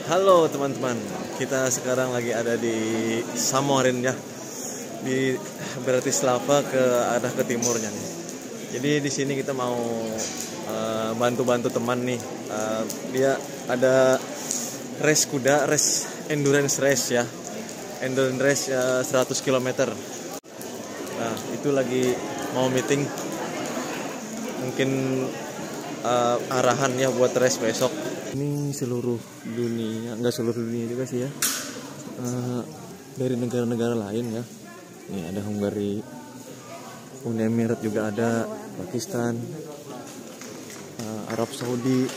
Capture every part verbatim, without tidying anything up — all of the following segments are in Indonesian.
Halo teman-teman, kita sekarang lagi ada di Samorin ya, di Bratislava ke arah ke timurnya nih. Jadi di sini kita mau uh, bantu-bantu teman nih. Uh, dia ada race kuda, race endurance race ya, endurance race uh, seratus kilometer. Nah itu lagi mau meeting, mungkin uh, arahan ya buat race besok. Ini seluruh dunia, enggak seluruh dunia juga sih ya, uh, dari negara-negara lain ya. Nih ada Hungary, Uni Emirat juga ada, Pakistan, uh, Arab Saudi.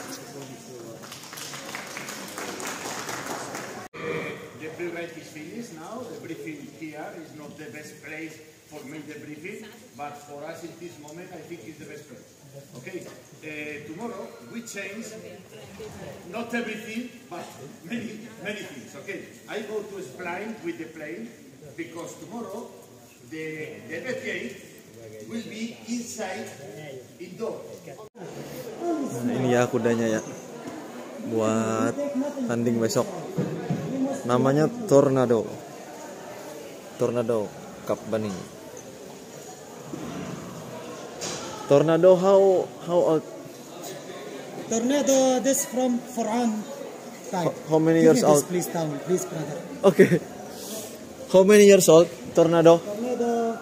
The pre-race is finished now. The briefing here is not the best place for make the briefing, but for us in this moment, I think it's the best place. Okay. Uh, tomorrow we change not everything, but many many things. Okay. I go to explain with the plane because tomorrow the the gate will be inside indoor. Nah, ini ya kudanya ya, buat tanding besok. Namanya Tornado, Tornado Cup Bunny. Tornado, how how old? Tornado, this from Quran time. How many Give years me this, old? please, down, please, brother. Okay. How many years old? Tornado? Tornado,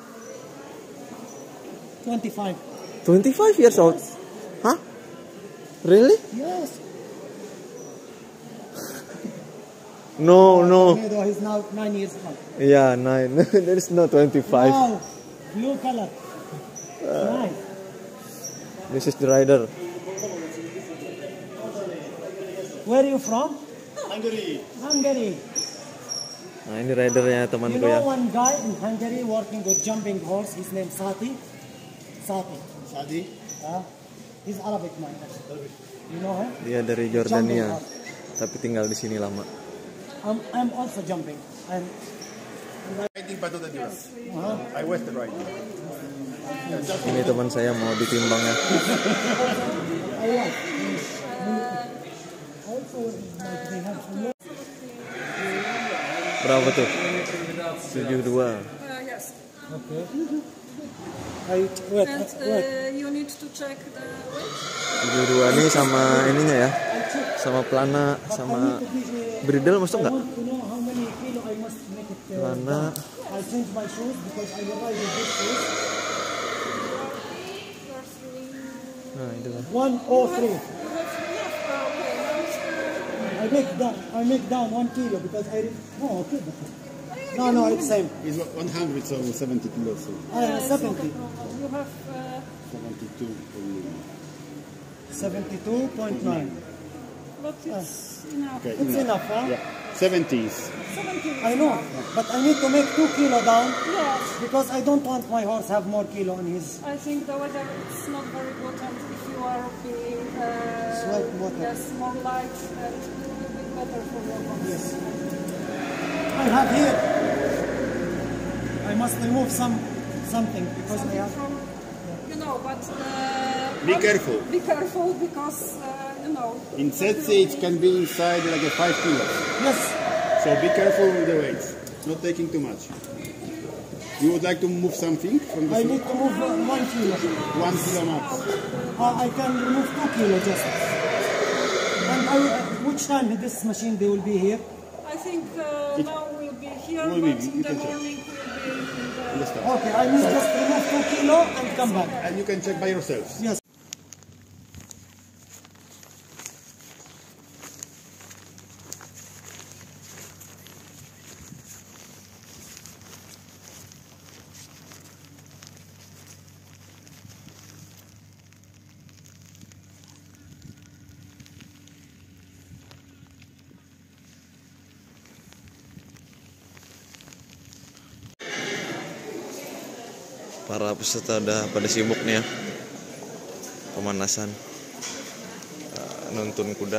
twenty-five. twenty-five years old. Huh? Really? Yes. No, no. Tornado is now nine years old. Yeah, nine. There is no twenty-five. Wow, blue color. Nice. This is the rider. Where are you from? Hungary. Hungary. Nah ini ridernya You temanku know ya. one guy in Hungary working with jumping horse. His name Sati. Sati. Sadi. Uh, he's Arabic man. You know him? Dia dari Jordania, tapi tinggal di sini lama. I'm, I'm also jumping. And Riding Pato de Duras. uh, I was the rider. Ini teman saya mau ditimbang ya. I want. Also, like they have some. Berapa tuh? tujuh puluh dua. Uh, yes. Okay. I wait. And wait. uh, you need to check the weight. tujuh puluh dua nih sama ininya ya. Sama pelana, sama bridle masuk nggak? I want to know how many kilo I must make it. Uh, Pelana. I change my shoes because I will ride with this shoes. Nah itu lah. One oh three. You have, you have, uh, okay, now it's, uh, I make down. I make down one kilo because I. Oh, okay. No, no, it's same. It's one hundred, so seventy kilos. So I have it's not a seventy. problem. You have uh, seventy-two. Seventy-two point nine. but it's enough. Okay. It's enough, huh? Yeah. seventies. seventy. I know, but I need to make two kilo down Yes. because I don't want my horse have more kilo on his. I think the weather is not very good, and if you are being uh, Slight water. yes, more light, and it will be better for your horse. Yes. I have here. I must remove some something because I Something have. from, you know, but uh, Be not- careful. Be careful because uh, you know. In Setsi, it can be inside like a five kilos. Yes. So be careful with the weights. Not taking too much. You would like to move something from the I shoe? need to move uh, one kilo. One kilo max. Uh, I can remove two kilo just. And I will, which time this machine they will be here? I think uh, now we'll be here, Will be, but you in the can check. morning we'll be in the. Understand. Okay, I will just remove two kilo and come back. And you can check by yourselves. Yes. Para peserta udah pada sibuk nih ya, pemanasan, uh, nuntun kuda.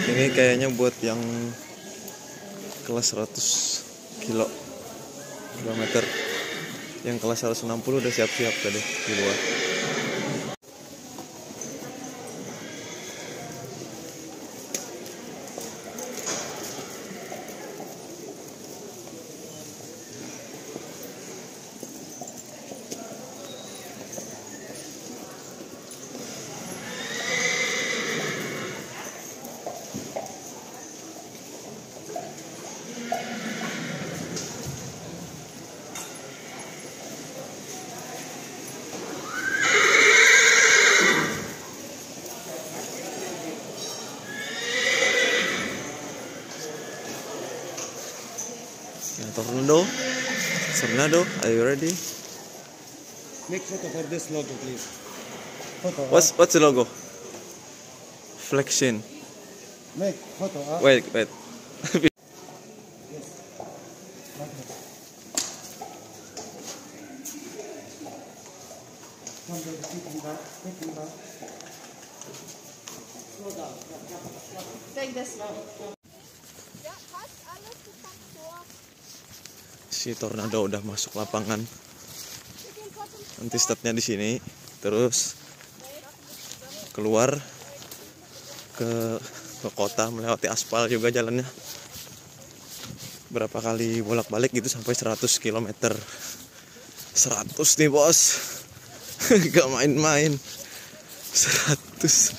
Ini kayaknya buat yang kelas seratus kilo kilometer. Yang kelas seratus enam puluh udah siap-siap tadi di luar. Tornado, Tornado, are you ready? Make photo for this logo, please. Photo. What's what's the logo? Flexion. Make photo. Uh. Wait, wait. Yes. Like that. Come back, taking back, taking back. Slow down. Take this. Si Tornado udah masuk lapangan. Nanti startnya di sini, terus keluar ke ke kota melewati aspal juga jalannya. Berapa kali bolak-balik gitu sampai seratus kilometer. seratus nih, Bos. Gak main-main. seratus.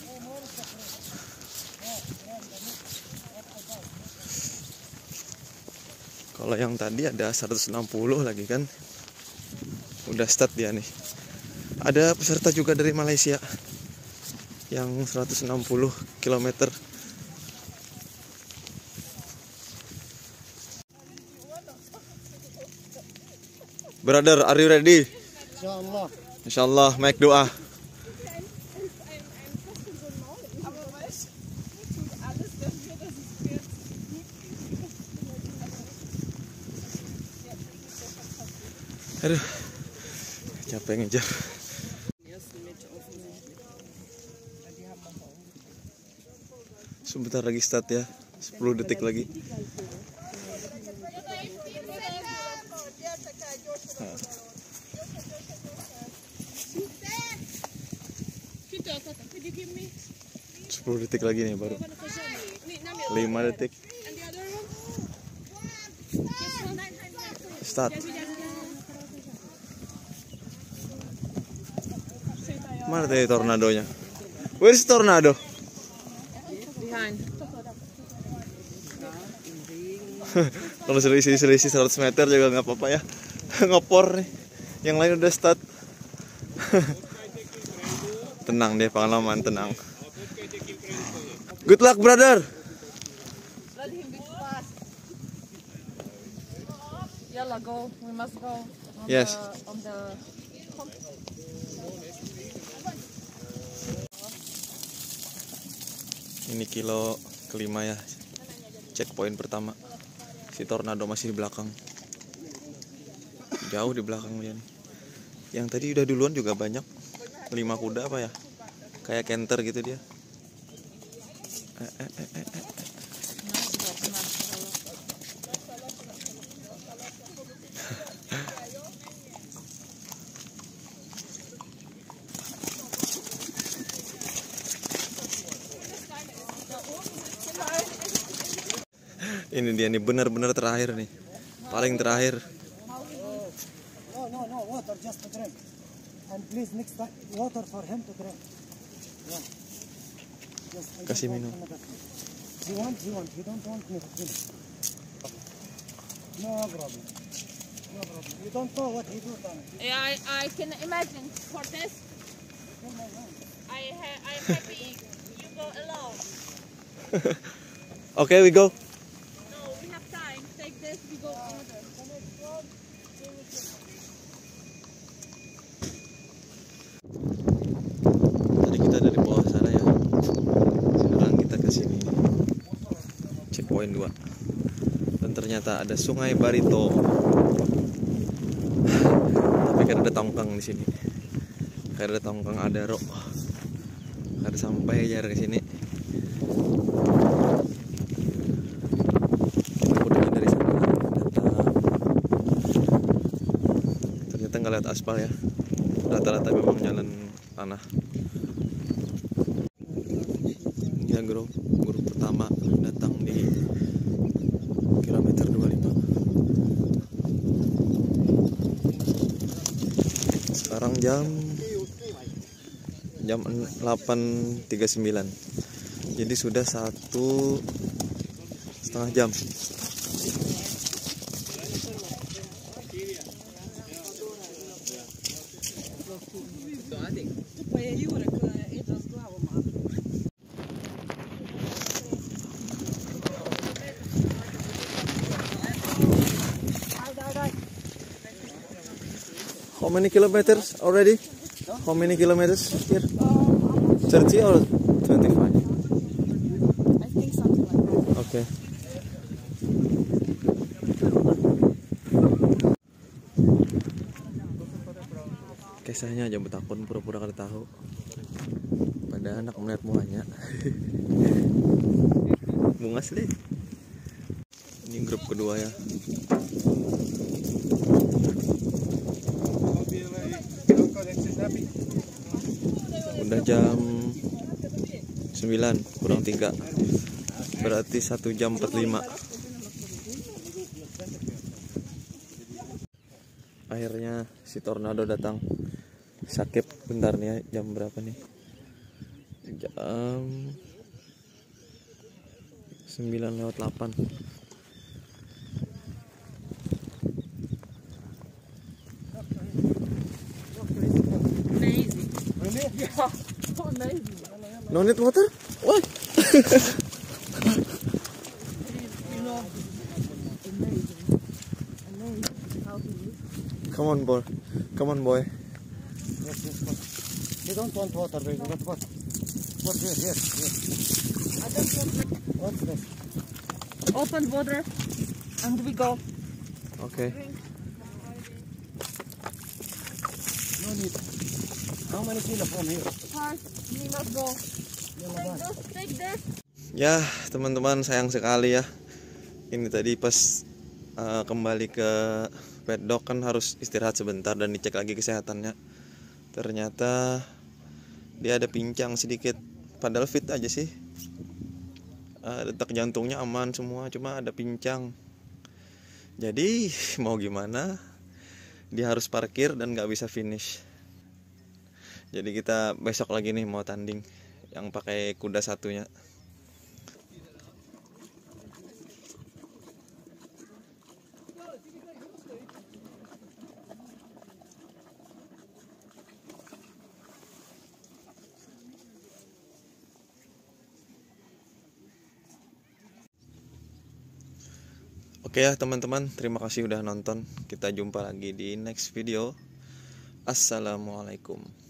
Kalau yang tadi ada seratus enam puluh lagi kan. Udah start dia nih. Ada peserta juga dari Malaysia yang seratus enam puluh kilometer. Brother, are you ready? Insyaallah. Insyaallah, make doa. Aduh, capek ngejar. Sebentar lagi start ya, sepuluh detik lagi. Nah. sepuluh detik lagi nih baru. lima detik. Start. Mana tadi tornadonya? Where's tornado? Behind. Kalau selisih-selisih seratus meter juga nggak apa-apa ya. Ngopor nih. Yang lain udah start. Tenang deh, pengalaman tenang. Good luck, brother. Let him be fast. Yalla, go. We must go. On Yes. The, on the. Ini kilo kelima ya. Checkpoint pertama. Si tornado masih di belakang. Jauh di belakang dia nih. Yang tadi udah duluan juga banyak. Lima kuda apa ya? Kayak canter gitu dia. Eh, eh, eh, eh, eh. Ini dia nih, benar-benar terakhir nih, paling terakhir. No, no, no, water just to drink. And please mix that water for him to drink. Yeah. Just, I Kasih just want minum. another thing. He want, he want, he don't want me to finish. No problem. No problem. You don't know what he do, Tommy. Yeah, I, I can imagine for this. I ha I'm happy you go alone. Okay, we go. No, we have time. Take this, we go further. Tadi kita dari bawah sana ya. Sekarang kita ke sini. Checkpoint dua. Dan ternyata ada Sungai Barito. Tapi kan ada tongkang di sini. Kayak ada tongkang Adaro. Ada sampai aja ke sini. lihat aspal ya, rata-rata memang jalan tanah. Ya grup grup pertama datang di kilometer dua puluh lima. Sekarang jam jam delapan tiga puluh sembilan. Jadi sudah satu setengah jam. How many kilometers already? How many kilometers here? thirty or twenty-five? I think something like that. Okay. Kisahnya aja betakun pura-pura kada tahu. Pada anak melihat muanya. Bungas deh. Ini grup kedua ya. Udah jam sembilan kurang tiga. Berarti satu jam empat puluh lima. Akhirnya si tornado datang. Sakit bentar nih ya, jam berapa nih? Jam sembilan lewat delapan. Amazing. Yeah, so amazing. No need water? Why? You know, amazing. Amazing. How to use. Come on boy. Come on boy. Yes, yes, yes. They don't want water, baby. But what? What here? Here, here. I just want to What's this? open water and we go. Okay. No need. How many kilo from here? First, we must go. Take this, take this. Ya teman-teman, sayang sekali ya. Ini tadi pas uh, kembali ke pedok kan harus istirahat sebentar dan dicek lagi kesehatannya. Ternyata dia ada pincang sedikit. Padahal fit aja sih. Uh, detak jantungnya aman semua, cuma ada pincang. Jadi mau gimana? Dia harus parkir dan nggak bisa finish. Jadi kita besok lagi nih mau tanding yang pakai kuda satunya. Oke ya teman-teman, terima kasih udah nonton. Kita jumpa lagi di next video. Assalamualaikum.